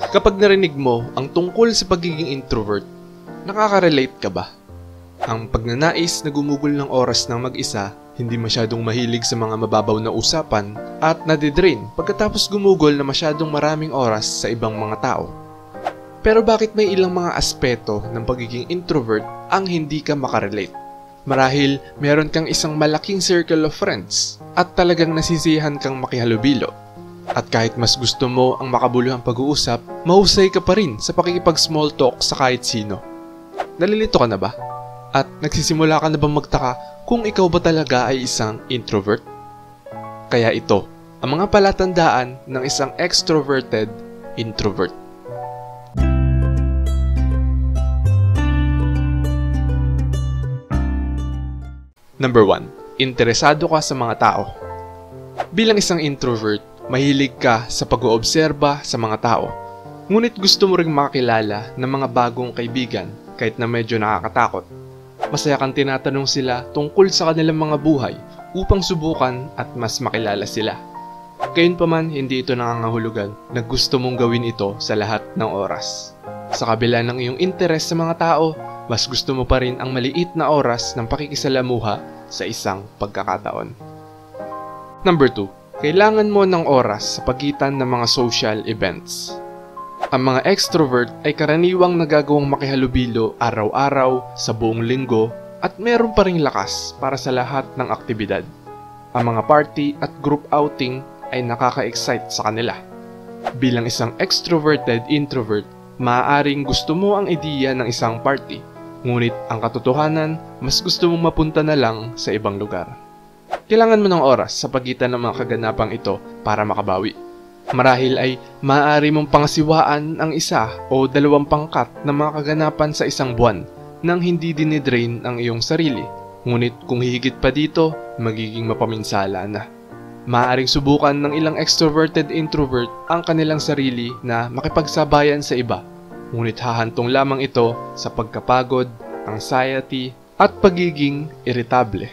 Kapag narinig mo ang tungkol sa pagiging introvert, nakaka-relate ka ba? Ang pagnanais na gumugol ng oras ng mag-isa, hindi masyadong mahilig sa mga mababaw na usapan, at nadidrain pagkatapos gumugol na masyadong maraming oras sa ibang mga tao. Pero bakit may ilang mga aspeto ng pagiging introvert ang hindi ka makarelate? Marahil meron kang isang malaking circle of friends at talagang nasisiyahan kang makihalubilo. At kahit mas gusto mo ang makabuluhang pag-uusap, mahusay ka pa rin sa pakikipag-small talk sa kahit sino. Nalilito ka na ba? At nagsisimula ka na bang magtaka kung ikaw ba talaga ay isang introvert? Kaya ito, ang mga palatandaan ng isang extroverted introvert. Number 1. Interesado ka sa mga tao. Bilang isang introvert, mahilig ka sa pag-oobserba sa mga tao. Ngunit gusto mo ring makakilala ng mga bagong kaibigan kahit na medyo nakakatakot. Masaya kang tinatanong sila tungkol sa kanilang mga buhay upang subukan at mas makilala sila. Gayunpaman, hindi ito nangangahulugan na gusto mong gawin ito sa lahat ng oras. Sa kabila ng iyong interes sa mga tao, mas gusto mo pa rin ang maliit na oras ng pakikisalamuha sa isang pagkakataon. Number 2. Kailangan mo ng oras sa pagitan ng mga social events. Ang mga extrovert ay karaniwang nagagawang makihalubilo araw-araw sa buong linggo at meron pa ring lakas para sa lahat ng aktibidad. Ang mga party at group outing ay nakaka-excite sa kanila. Bilang isang extroverted introvert, maaaring gusto mo ang ideya ng isang party, ngunit ang katotohanan, mas gusto mong mapunta na lang sa ibang lugar. Kailangan mo ng oras sa pagitan ng mga kaganapang ito para makabawi. Marahil ay maaari mong pangasiwaan ang isa o dalawang pangkat ng mga kaganapan sa isang buwan nang hindi dinidrain ang iyong sarili. Ngunit kung hihigit pa dito, magiging mapaminsala na. Maaaring subukan ng ilang extroverted introvert ang kanilang sarili na makipagsabayan sa iba. Ngunit hahantong lamang ito sa pagkapagod, anxiety, at pagiging irritable.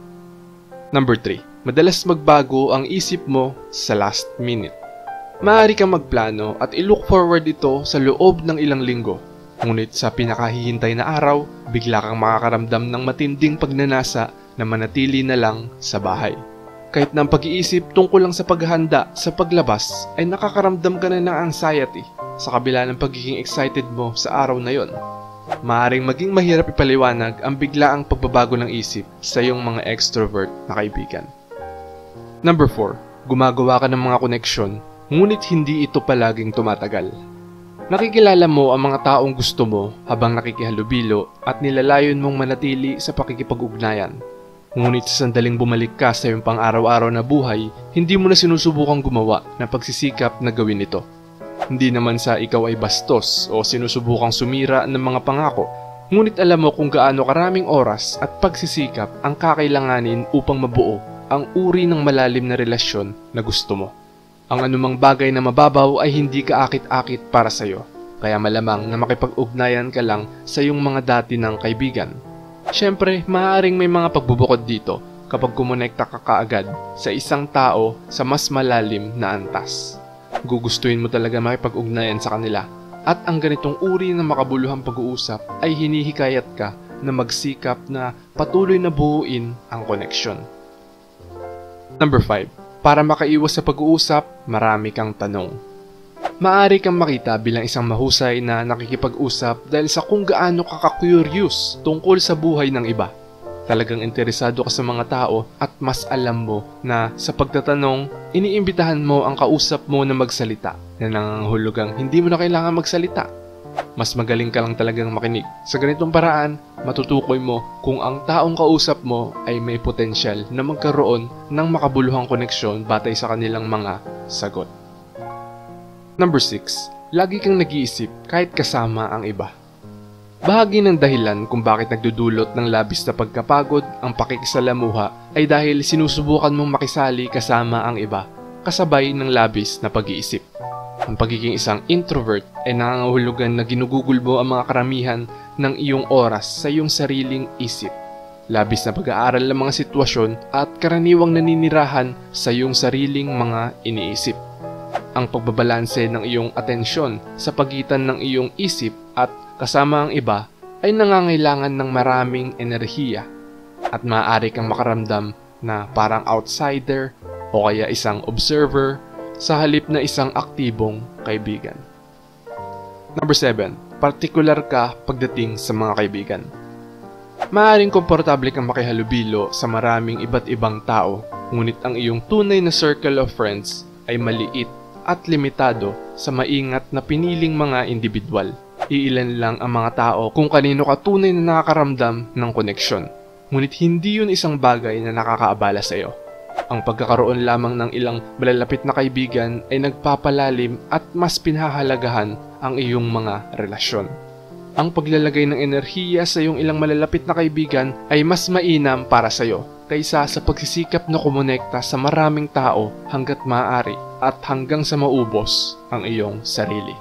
Number 3. Madalas magbago ang isip mo sa last minute. Maaari kang magplano at i-look forward ito sa loob ng ilang linggo. Ngunit sa pinakahihintay na araw, bigla kang makakaramdam ng matinding pagnanasa na manatili na lang sa bahay. Kahit na ang pag-iisip tungkol lang sa paghahanda sa paglabas ay nakakaramdam ka na ng anxiety sa kabila ng pagiging excited mo sa araw na yon. Maaaring maging mahirap ipaliwanag ang biglaang pagbabago ng isip sa iyong mga extrovert na kaibigan. Number 4. Gumagawa ka ng mga koneksyon, ngunit hindi ito palaging tumatagal. Nakikilala mo ang mga taong gusto mo habang nakikihalubilo at nilalayon mong manatili sa pakikipag-ugnayan. Ngunit sa sandaling bumalik ka sa iyong pang-araw-araw na buhay, hindi mo na sinusubukang gumawa ng pagsisikap na gawin ito. Hindi naman sa ikaw ay bastos o sinusubukang sumira ng mga pangako, ngunit alam mo kung gaano karaming oras at pagsisikap ang kakailanganin upang mabuo ang uri ng malalim na relasyon na gusto mo. Ang anumang bagay na mababaw ay hindi kaakit-akit para sa iyo, kaya malamang na makipag-ugnayan ka lang sa iyong mga dati ng kaibigan. Siyempre, maaaring may mga pagbubukod dito kapag kumonekta ka kaagad sa isang tao sa mas malalim na antas. Gugustuhin mo talaga makipag-ugnayan sa kanila at ang ganitong uri ng makabuluhang pag-uusap ay hinihikayat ka na magsikap na patuloy na buuin ang koneksyon. Number 5. Para makaiwas sa pag-uusap, marami kang tanong. Maaari kang makita bilang isang mahusay na nakikipag-usap dahil sa kung gaano ka ka-curious tungkol sa buhay ng iba. Talagang interesado ka sa mga tao at mas alam mo na sa pagtatanong, iniimbitahan mo ang kausap mo na magsalita na nangangahulugang hindi mo na kailangan magsalita. Mas magaling ka lang talagang makinig. Sa ganitong paraan, matutukoy mo kung ang taong kausap mo ay may potensyal na magkaroon ng makabuluhang koneksyon batay sa kanilang mga sagot. Number 6. Lagi kang nag-iisip kahit kasama ang iba. Bahagi ng dahilan kung bakit nagdudulot ng labis na pagkapagod ang pakikisalamuha ay dahil sinusubukan mong makisali kasama ang iba, kasabay ng labis na pag-iisip. Ang pagiging isang introvert ay nangangahulugan na ginugugol mo ang mga karamihan ng iyong oras sa iyong sariling isip. Labis na pag-aaral ng mga sitwasyon at karaniwang naninirahan sa iyong sariling mga iniisip. Ang pagbabalanse ng iyong atensyon sa pagitan ng iyong isip at kasama ang iba ay nangangailangan ng maraming enerhiya at maaari kang makaramdam na parang outsider o kaya isang observer sa halip na isang aktibong kaibigan. Number 7. Partikular ka pagdating sa mga kaibigan. Maaaring komportable kang makihalubilo sa maraming iba't ibang tao, ngunit ang iyong tunay na circle of friends ay maliit at limitado sa maingat na piniling mga individual. Iilan lang ang mga tao kung kanino ka tunay na nakakaramdam ng koneksyon. Ngunit hindi yun isang bagay na nakakaabala sa iyo. Ang pagkakaroon lamang ng ilang malalapit na kaibigan ay nagpapalalim at mas pinahahalagahan ang iyong mga relasyon. Ang paglalagay ng enerhiya sa iyong ilang malalapit na kaibigan ay mas mainam para sa iyo kaysa sa pagsisikap na kumonekta sa maraming tao hanggat maaari at hanggang sa maubos ang iyong sarili.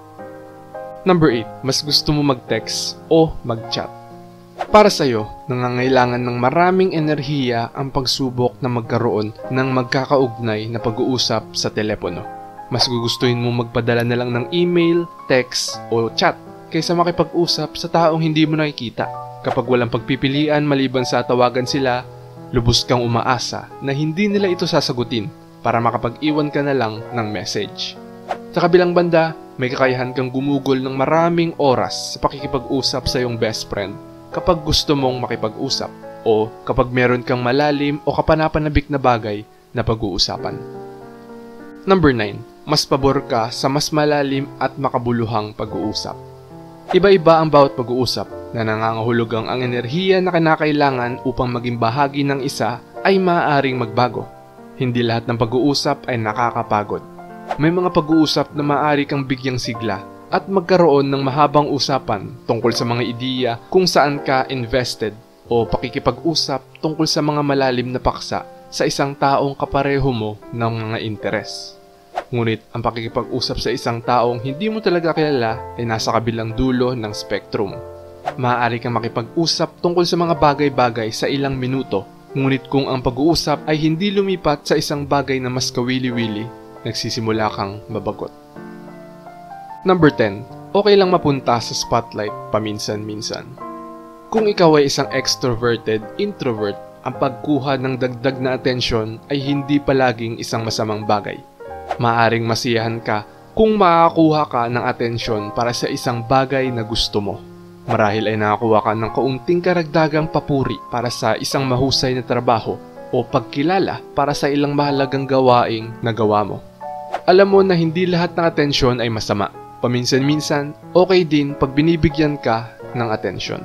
Number 8. Mas gusto mo mag-text o mag-chat. Para sa iyo, nangangailangan ng maraming enerhiya ang pagsubok na magkaroon ng magkakaugnay na pag-uusap sa telepono. Mas gugustuhin mo magpadala na lang ng email, text o chat kaysa makipag-usap sa taong hindi mo nakikita. Kapag walang pagpipilian maliban sa tawagan sila, lubos kang umaasa na hindi nila ito sasagutin para makapag-iwan ka na lang ng message. Sa kabilang banda, may kakayahan kang gumugol ng maraming oras sa pakikipag-usap sa iyong best friend kapag gusto mong makipag-usap o kapag meron kang malalim o kapanapanabik na bagay na pag-uusapan. Number 9. Mas pabor ka sa mas malalim at makabuluhang pag-uusap. Iba-iba ang bawat pag-uusap na nangangahulugang ang enerhiya na kinakailangan upang maging bahagi ng isa ay maaaring magbago. Hindi lahat ng pag-uusap ay nakakapagod. May mga pag-uusap na maaari kang bigyang sigla at magkaroon ng mahabang usapan tungkol sa mga ideya kung saan ka invested o pakikipag-usap tungkol sa mga malalim na paksa sa isang taong kapareho mo ng mga interes. Ngunit ang pakikipag-usap sa isang taong hindi mo talaga kilala ay nasa kabilang dulo ng spectrum. Maaari kang makipag-usap tungkol sa mga bagay-bagay sa ilang minuto, ngunit kung ang pag-uusap ay hindi lumipat sa isang bagay na mas kawili-wili, nagsisimula kang mabagot. Number 10. Okay lang mapunta sa spotlight paminsan-minsan. Kung ikaw ay isang extroverted introvert, ang pagkuha ng dagdag na atensyon ay hindi palaging isang masamang bagay. Maaring masiyahan ka kung makakuha ka ng atensyon para sa isang bagay na gusto mo. Marahil ay nakakuha ka ng kaunting karagdagang papuri para sa isang mahusay na trabaho o pagkilala para sa ilang mahalagang gawaing nagawa mo. Alam mo na hindi lahat ng atensyon ay masama. Paminsan-minsan, okay din pag binibigyan ka ng atensyon.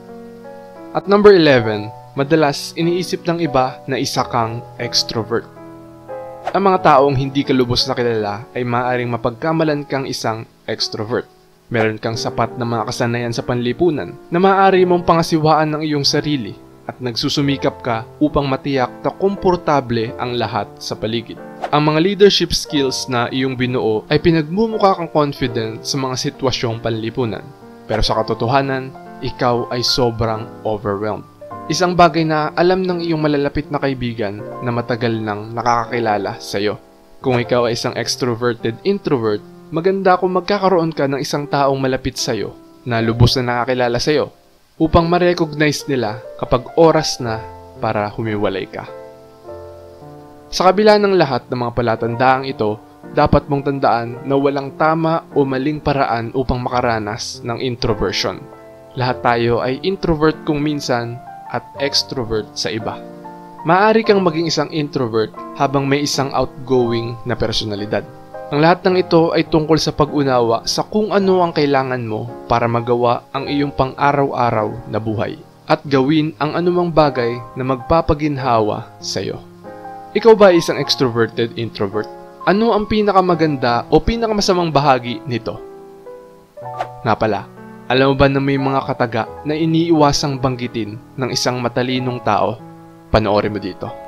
At number 11, madalas iniisip ng iba na isa kang extrovert. Ang mga taong hindi ka lubos na kilala ay maaaring mapagkamalan kang isang extrovert. Meron kang sapat na mga kasanayan sa panlipunan na maaari mong pangasiwaan ng iyong sarili at nagsusumikap ka upang matiyak na komportable ang lahat sa paligid. Ang mga leadership skills na iyong binuo ay pinagmumukha kang confident sa mga sitwasyong panlipunan. Pero sa katotohanan, ikaw ay sobrang overwhelmed. Isang bagay na alam ng iyong malalapit na kaibigan na matagal nang nakakakilala sa iyo. Kung ikaw ay isang extroverted introvert, maganda kung magkakaroon ka ng isang taong malapit sa iyo na lubos na nakakilala sa iyo upang ma-recognize nila kapag oras na para humiwalay ka. Sa kabila ng lahat ng mga palatandaang ito, dapat mong tandaan na walang tama o maling paraan upang makaranas ng introversion. Lahat tayo ay introvert kung minsan at extrovert sa iba. Maaari kang maging isang introvert habang may isang outgoing na personalidad. Ang lahat ng ito ay tungkol sa pag-unawa sa kung ano ang kailangan mo para magawa ang iyong pang-araw-araw na buhay at gawin ang anumang bagay na magpapaginhawa sa iyo. Ikaw ba ay isang extroverted introvert? Ano ang pinakamaganda o pinakamasamang bahagi nito? Nga pala, alam mo ba na may mga kataga na iniiwasang banggitin ng isang matalinong tao? Panoorin mo dito.